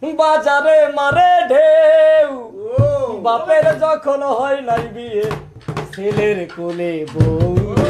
বাজারে মারে ঢেউ বাপের যখন হয় নাই বিয়ে ছেলের কোলে বউ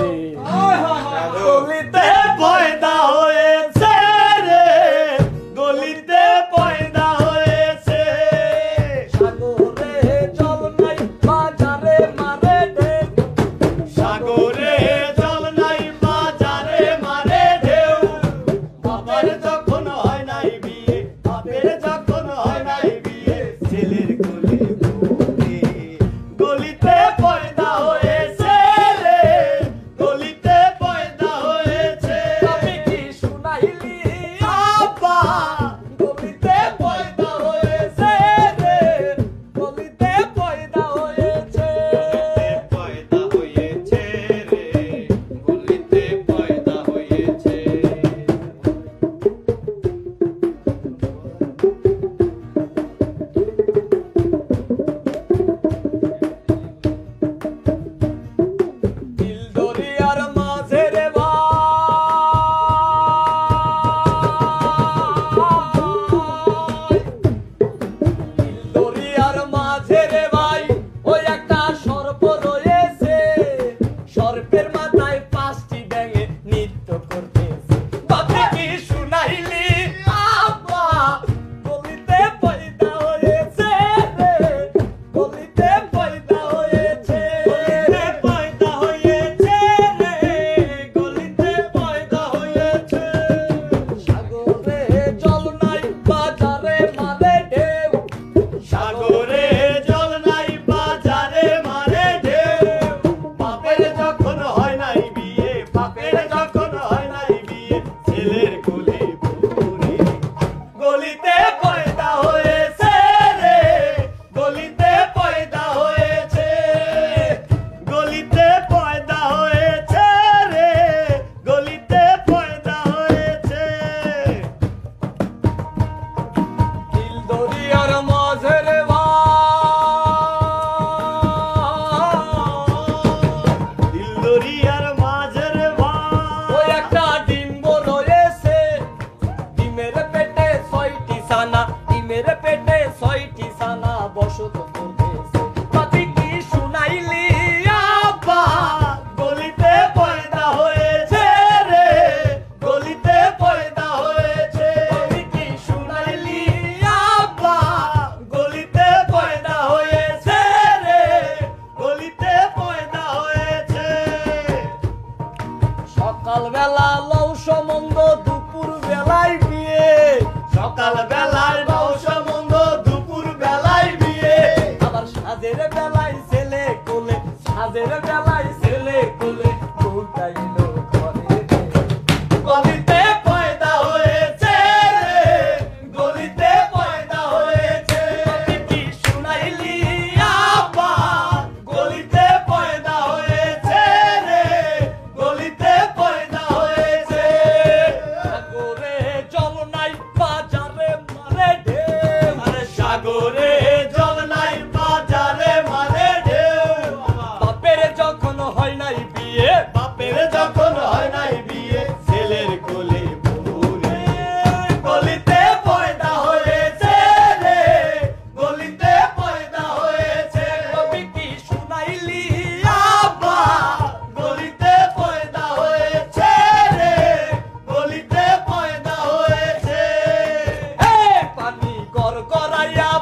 গলিতে পয়দা হয়েছে রে গলিতে পয়দা হয়েছে সাগরে জল নাই বাজারে মারে ঢেউ সাগরে জল নাই বাজারে মারে ঢেউ বাপের যখন হয় নাই বিয়ে বাপের যখন হয় নাই বিয়ে ছেলের কোলে বউ গলিতে পয়দা হয়েছে রে গলিতে পয়দা হয়েছে আমি কি শুনাইলি আব্বা গলিতে পয়দা হয়েছে রে গলিতে পয়দা হয়েছে পয়দা হয়েছে রে গলিতে পয়দা হয়েছে দিল দরিয়ার মাঝে রে ভাই দিল দরিয়ার মাঝে রে ভাই ওই একটা সর্প রয়েছে সর্পের মাথায় 5টি ব্যাঙে নৃত্য করতেছে বাপে কি শুনাইলি আব্বা গলিতে পয়দা হয়েছে রে গলিতে পয়দা হয়েছে গলিতে পয়দা হয়েছে রে গলিতে পয়দা হয়েছে সাগরে জল নাই বাজারে মারে ঢেউ সাগরে জল নাই বাজারে মারে ঢেউ বাপের যখন হয় নাই বিয়ে বাপের যখন হয় নাই বিয়ে ছেলের কোলে বউ রে গলিতে পয়দা হয়েছে রে গলিতে পয়দা হয়েছে গলিতে পয়দা হয়েছে রে গলিতে পয়দা হয়েছে দিল দরিয়ার মাঝে রে দিল দরিয়ার মাঝে রে ওই একটা ডিম্ব রয়েছে ডিমের পেটে 6টি ছানা ডিমের পেটে 6টি ছানা বসত করতেছে বাপি কি শুনাইলি আব্বা গলিতে পয়দা হয়েছে রে গলিতে পয়দা হয়েছে বাপি কি শুনাইলি আব্বা গলিতে পয়দা হয়েছে রে গলিতে পয়দা হয়েছে সকাল বেলা লও সম্বন্ধ দুপুর বেলায় বিয়ে সকাল বেলায় লও সম্বন্ধ দুপুর বেলায় বিয়ে আবার সাজের বেলায় ছেলে কোলে সাজের বেলায় ছেলে কোলে বউটাইলো ঘরে গলিতে পয়দা হয়েছে রে গলিতে পয়দা হয়েছে বাপি কি শুনাইলি আব্বা গলিতে পয়দা হয়েছে রে গলিতে পয়দা হয়েছে সাগরে জল নাই বাজারে মারে ঢেউ সাগরে জল নাই বাজারে মারে ঢেউ বাপের যখন হয় নাই বিয়ে বাপের যখন হয় নাই বিয়ে ছেলের কোলে বউ রে গলিতে পয়দা হয়েছে রে গলিতে পয়দা হয়েছে বাপি কি শুনাইলি আব্বা গলিতে পয়দা হয়েছে রে গলিতে পয়দা হয়েছে পানি গড়গড়াইয়া